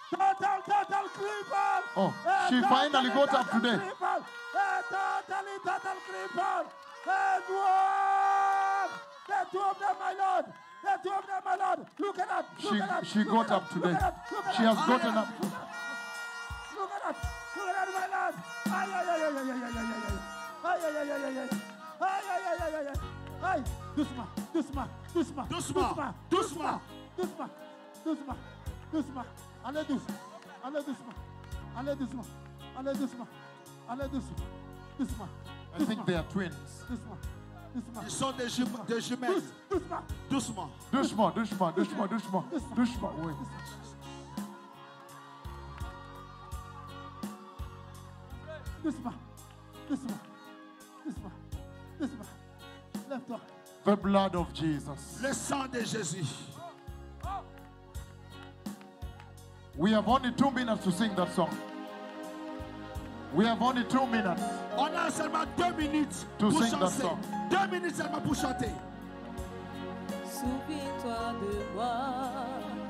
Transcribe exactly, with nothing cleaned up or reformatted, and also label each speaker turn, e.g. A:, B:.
A: Total, total cripple.
B: Oh, she finally got up today.
A: Totally, total cripple. And one. The two of them, my Lord. The two of them, my Lord. Look at that. Look
B: She,
A: at that.
B: she
A: Look
B: got
A: at
B: up
A: that.
B: today.
A: Look at that. Look at
B: She
A: that.
B: has gotten up.
A: Look at that. Look at that, my Lord. Ay, ay, ay, ay, ay, ay, ay, ay, ay. Ay, ay, ay, ay, ay, ay. Ay, ay, ay, ay, ay, ay. Ay, doucement, doucement, doucement,
C: Doucement, doucement.
A: doucement, doucement, doucement. Allez doucement, allez doucement, allez doucement, allez doucement, allez doucement, doucement.
B: I think they are twins.
A: Doucement, doucement.
C: Ils sont des, jum- des jumelles.
A: Doucement,
C: Doucement.
B: Doucement, doucement, doucement, doucement, doucement, oui.
A: doucement, doucement, doucement, doucement. Lève-toi.
B: The blood of Jesus.
C: Le sang de Jésus.
B: We have only two minutes to sing that song. We have only two minutes.
C: On a seulement deux minutes
B: To
C: pour
B: sing that
C: chanter.
B: song.
C: Deux minutes seulement pour chanter.
D: Souviens-toi de moi.